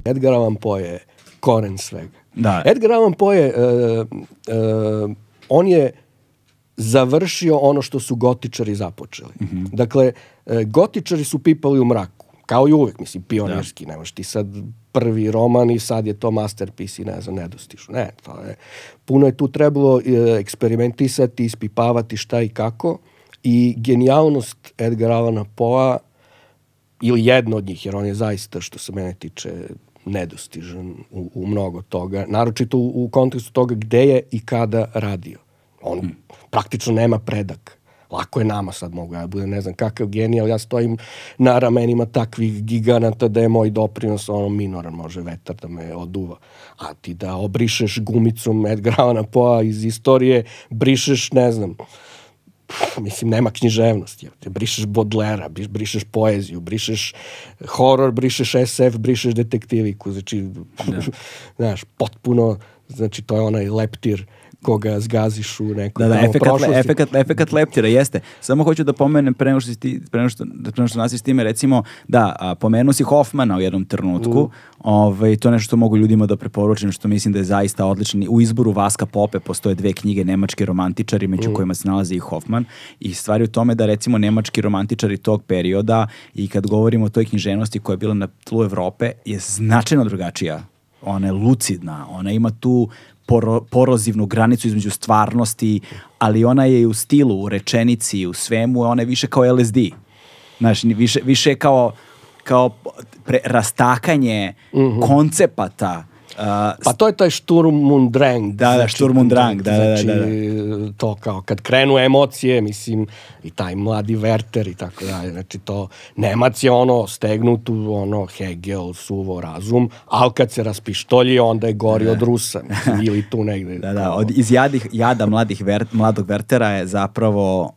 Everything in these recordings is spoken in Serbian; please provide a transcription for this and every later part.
Edgar Allan Poe je koren svega. Da. Edgar Allan Poe je, on je završio ono što su gotičari započeli. Dakle, gotičari su pipali u mraku, kao i uvek, mislim, pionirski, nemaš ti sad prvi roman i sad je to masterpiece i ne znam, nedostižno. Ne, to je, puno je tu trebalo eksperimentisati, ispipavati šta i kako i genijalnost Edgara Allana Poea, ili jedno od njih, jer on je zaista, što se mene tiče, nedostižan u mnogo toga, naročito u kontekstu toga gde je i kada radio. On praktično nema predak. Lako je nama sad, mogu ja budem ne znam kakav genij, ali ja stojim na ramenima takvih giganata da je moj doprinos minoran, može vetar da me oduva. A ti da obrišeš gumicom Edgara Allana Poea iz istorije, brišeš, ne znam, mislim, nema književnosti. Brišeš Baudelaire, brišeš poeziju, brišeš horor, brišeš SF, brišeš detektiviku. Znači, znaš, potpuno, znači, to je onaj leptir koga zgaziš u neku prošlosti. Efekat leptira, jeste. Samo hoću da pomenem pre nego što nasiš s time, recimo, da, pomenuo si Hoffmana u jednom trenutku, to je nešto što mogu ljudima da preporučim, što mislim da je zaista odlično. U izboru Vaska Pope postoje 2 knjige, Nemački romantičari, među kojima se nalazi i Hoffman, i stvari u tome da, recimo, nemački romantičari tog perioda, i kad govorimo o toj književnosti koja je bila na tlu Evrope, je značajno drugačija. Ona je lucidna, ona ima tu porozivnu granicu između stvarnosti, ali ona je u stilu, u rečenici, u svemu, ona je više kao LSD. Znaš, više je kao rastakanje koncepata. Pa to je taj Sturm und Drang. Da, Sturm und Drang. Znači, to kao kad krenu emocije, mislim, i taj mladi Werther i tako dalje. Znači, to Nemac je stegnut u Hegel, suvo razum, ali kad se raspištolji, onda je gori od Rusa. Mislim, ili tu negde. Iz jada mladog Werthera je zapravo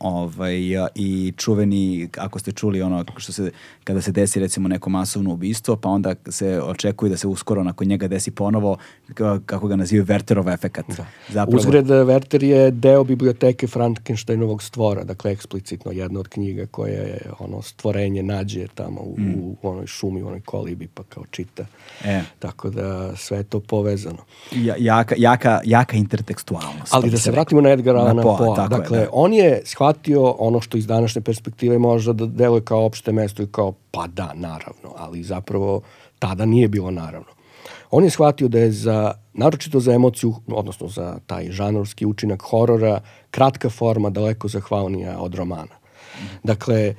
i čuveni, ako ste čuli kada se desi, recimo, neko masovno ubistvo, pa onda se očekuje da se uskoro nakon njega desi ponovo, kako ga nazivaju, Wertherov efekat. Uzgred, Werther je deo biblioteke Frankensteinovog stvora, dakle eksplicitno jedna od knjiga koje je stvorenje nađe tamo u onoj šumi, u onoj kolibi, pa kao čita. Tako da sve je to povezano. Jaka intertekstualnost. Ali da se vratimo na Edgara Allana Poea. Dakle, on je shvatio ono što iz današnje perspektive može da deluje kao opšte mesto i kao, pa da, naravno, ali zapravo tada nije bilo naravno. On je shvatio da je naročito za emociju, odnosno za taj žanrovski učinak horora, kratka forma daleko zahvalnija od romana. Dakle,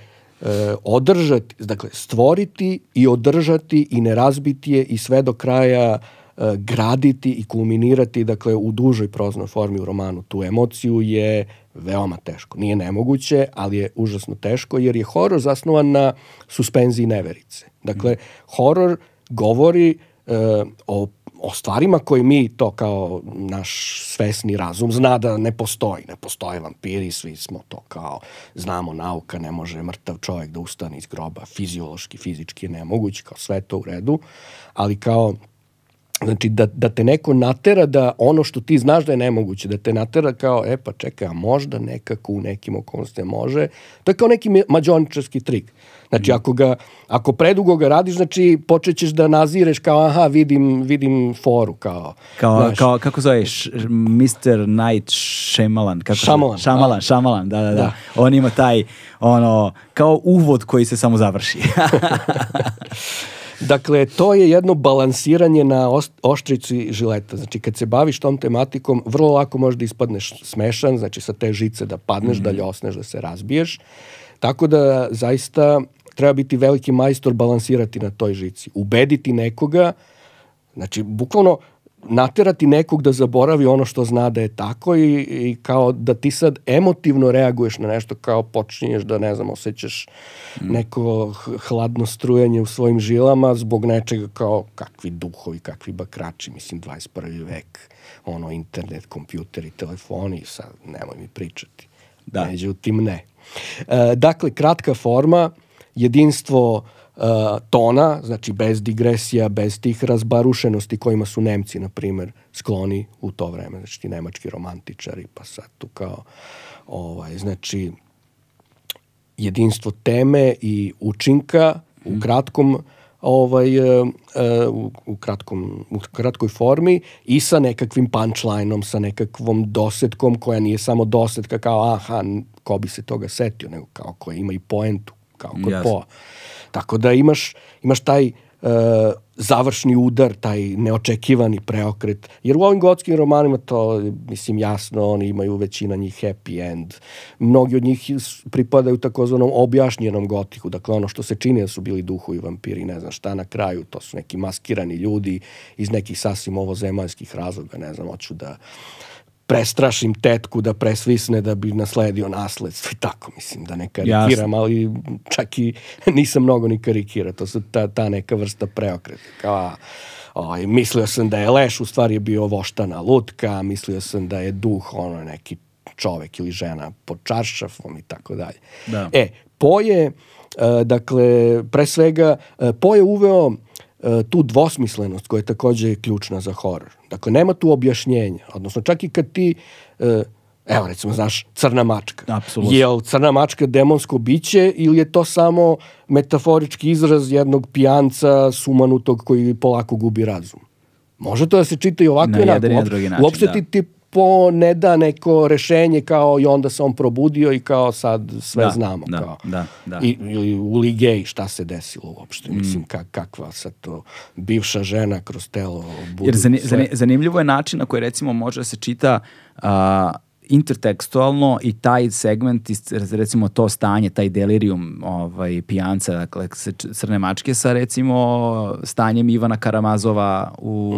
stvoriti i održati i ne razbiti je i sve do kraja graditi i kulminirati, dakle, u dužoj proznoj formi u romanu. Tu emociju je veoma teško. Nije nemoguće, ali je užasno teško, jer je horor zasnovan na suspenziji neverice. Dakle, horor govori o stvarima koje mi to kao naš svesni razum zna da ne postoji. Ne postoje vampiri, svi smo to kao znamo, nauka, ne može mrtav čovjek da ustane iz groba. Fiziološki, fizički je nemoguće, kao sve to u redu, ali kao, znači, da te neko natera da ono što ti znaš da je nemoguće, da te natera kao, pa čekaj, a možda nekako u nekim okolnostima može. To je kao neki mađioničarski trik. Znači, ako predugo ga radiš, znači, počećeš da nazireš kao, aha, vidim foru, kao kako zoveš, Mr. Night Shyamalan. Shyamalan, da. On ima taj, kao uvod koji se samo završi. Dakle, to je jedno balansiranje na oštrici žileta. Znači, kad se baviš tom tematikom, vrlo lako možeš da ispadneš smešan, znači sa te žice da padneš, da ljosneš, da se razbiješ. Tako da, zaista, treba biti veliki majstor balansirati na toj žici. Ubediti nekoga, znači, bukvalno naterati nekog da zaboravi ono što zna da je tako i kao da ti sad emotivno reaguješ na nešto, kao počinješ da, ne znam, osjećaš neko hladno strujanje u svojim žilama zbog nečega, kao kakvi duhovi, kakvi bakrači, mislim, 21. vek, internet, kompjuteri, telefoni, sad nemoj mi pričati. Međutim, ne. Dakle, kratka forma, jedinstvo tona, znači bez digresija, bez tih razbarušenosti kojima su Nemci, na primjer, skloni u to vreme. Znači, ti nemački romantičari, pa sad tu kao, znači, jedinstvo teme i učinka u kratkom u kratkoj formi i sa nekakvim punchline-om, sa nekakvom dosetkom koja nije samo dosetka kao aha, ko bi se toga setio, nego kao koja ima i poentu, kao kod Poa. Tako da imaš taj završni udar, taj neočekivani preokret. Jer u ovim gotskim romanima to, mislim, jasno, oni imaju većina njih happy end. Mnogi od njih pripadaju takozvanom objašnjenom gotiku. Dakle, ono što se čini da su bili duhovi, vampiri, ne znam šta na kraju, to su neki maskirani ljudi iz nekih sasvim ovozemaljskih razloga, ne znam, hoću da prestrašim tetku da presvisne da bi nasledio nasledstvo i tako, mislim, da ne karikiram, ali čak i nisam mnogo ni karikira, to su ta neka vrsta preokreta. Kao, mislio sam da je leš, u stvari je bio voštana lutka, mislio sam da je duh, neki čovek ili žena pod čaršafom i tako dalje. Poe je, dakle, pre svega, Poe je uveo tu dvosmislenost koja je također ključna za horor. Dakle, nema tu objašnjenja. Odnosno, čak i kad ti, evo recimo, znaš, crna mačka. Apsolutno. Je li crna mačka demonsko biće ili je to samo metaforički izraz jednog pijanca sumanutog koji polako gubi razum? Može to da se čita i ovako i onako. Uopšte ti ne da neko rešenje kao i onda se on probudio i kao sad sve znamo. Ili u Ligej šta se desilo uopšte. Mislim, kakva sad to bivša žena kroz telo. Jer zanimljivo je način na koji recimo može da se čita intertekstualno i taj segment, recimo to stanje, taj delirium pijanca, dakle, crne mačke sa recimo stanjem Ivana Karamazova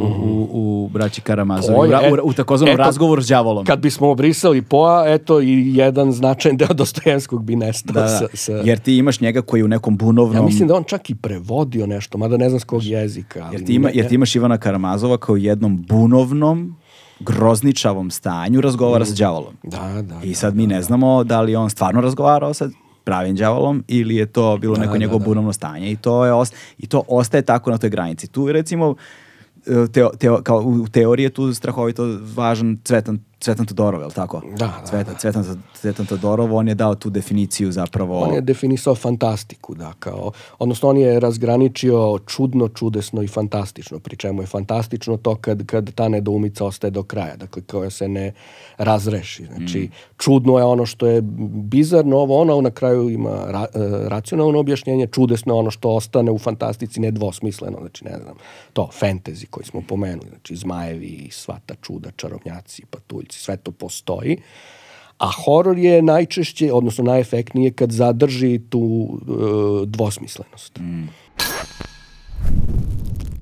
u Braći Karamazovi, u takozvanom razgovoru s đavolom. Kad bismo obrisali Poa, eto i jedan značajan deo Dostojevskog bi nestao. Jer ti imaš njega koji u nekom bunovnom... Ja mislim da on čak i prevodio nešto, mada ne znam s kog jezika. Jer ti imaš Ivana Karamazova kao u jednom bunovnom grozničavom stanju razgovara sa đavolom. I sad mi ne znamo da li on stvarno razgovarao sa pravim đavolom ili je to bilo neko njegovo bunovno stanje i to ostaje tako na toj granici. Tu recimo kao u teoriji je tu strahovito važan Cvetan Todorov, je li tako? Cvetan Todorov, on je dao tu definiciju zapravo... On je definisao fantastiku, odnosno on je razgraničio čudno, čudesno i fantastično, pri čemu je fantastično to kad ta nedoumica ostaje do kraja, dakle koja se ne razreši. Znači, čudno je ono što je bizarno, ono na kraju ima racionalno objašnjenje, čudesno je ono što ostane u fantastici nedvosmisleno, znači ne znam, to, fantasy koji smo pomenuli, znači zmajevi, sva ta čuda, čarobnjaci, patuljci, sve to postoji, a horor je najčešće, odnosno najefektnije kad zadrži tu dvosmislenost.